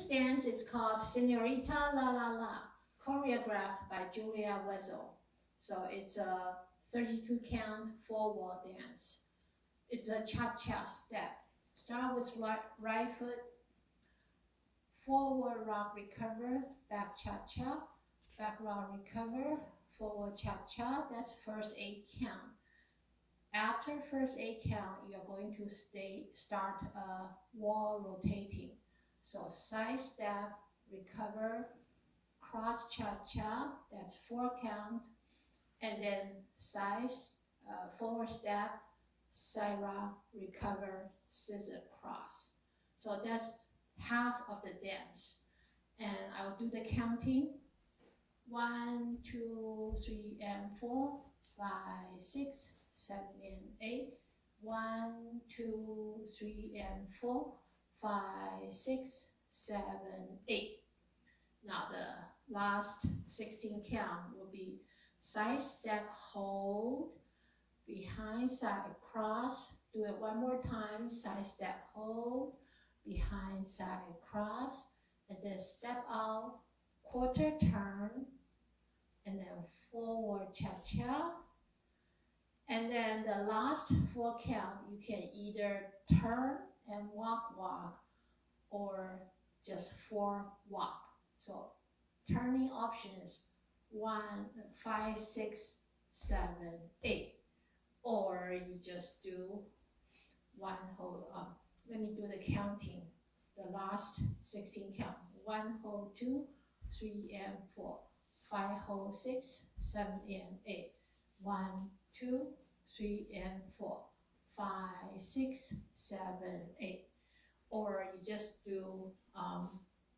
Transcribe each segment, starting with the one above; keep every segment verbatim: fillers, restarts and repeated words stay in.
dance is called Senorita La La La, choreographed by Wetzel. So it's a thirty-two count four-wall dance. It's a cha-cha step. Start with right, right foot, forward rock recover, back cha-cha, back rock recover, forward cha-cha. That's first eight count. After first eight count, you're going to stay, start a wall rotating. So side step, recover, cross cha-cha, that's four count, and then side uh, forward step, side rock, recover, scissor cross. So that's half of the dance. And I'll do the counting. One, two, three, and four, five, six, seven, and eight. One, two, three, and four, five, six, seven, eight. Now the last sixteen count will be side step, hold, behind side cross. Do it one more time. Side step, hold, behind side cross, and then step out, quarter turn, and then forward cha-cha. And then the last four count, you can either turn and walk, walk, or just four walk. So turning options, one, five, six, seven, eight. Or you just do one hold up. Let me do the counting. The last sixteen count. One hold two, three and four. Five hold six, seven and eight. One, two, three and four. Five, six, seven, eight. Or you just do um,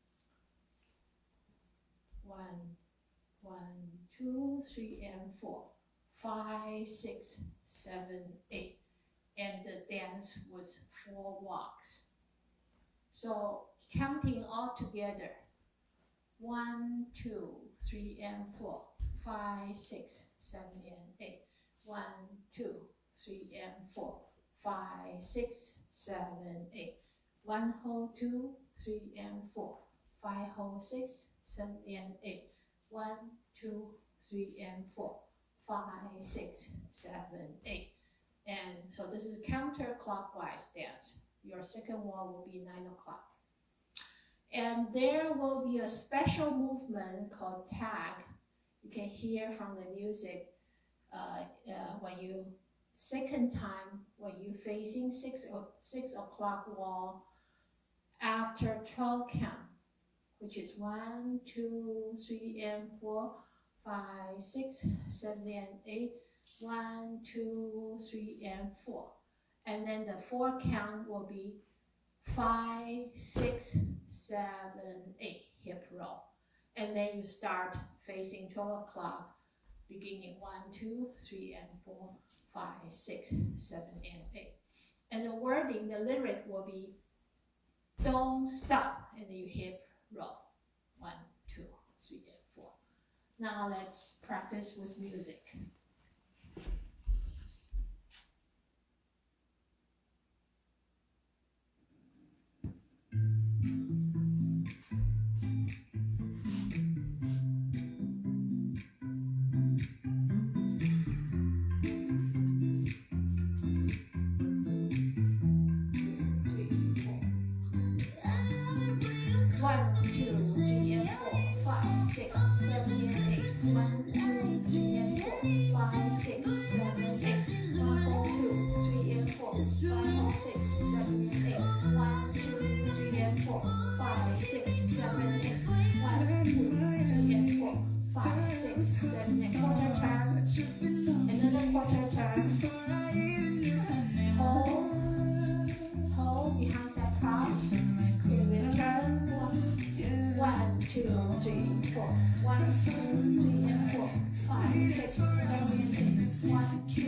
one, one, two, three and four. Five, six, seven, eight. And the dance was four walks. So counting all together. One, two, three, and four. Five, six, seven, and eight. One, two, three, and four. Five, six, seven, eight. One hold two, three, and four. Five hold six, seven, and eight. One, two, three, and four. Five, six, seven, eight. And so this is counterclockwise dance. Your second wall will be nine o'clock. And there will be a special movement called tag. You can hear from the music uh, uh, when you, second time, when you facing six, six o'clock wall after twelve count, which is one, two, three, and four, five, six, seven, and eight. One, two, three, and four. And then the four count will be five, six, seven, eight, hip roll. And then you start facing twelve o'clock, beginning one, two, three, and four, five, six, seven, and eight. And the wording, the lyric will be, don't stop, and then you hip roll. One, two, three, and four. Now let's practice with music. One, two, three, and four, five, six, seven, and eight. One, two, three, and four, five, six, seven, eight. One, two, three, and four, five, six, seven, eight. One, two, three, and four, five, six, seven, eight. One, two, three, and four, five, six, seven, eight. Quarter turn. Another quarter turn. Hold, hold behind side cross. Return. One, two, three, four. One, two, three, and four. Five, six, seven, eight. One, two,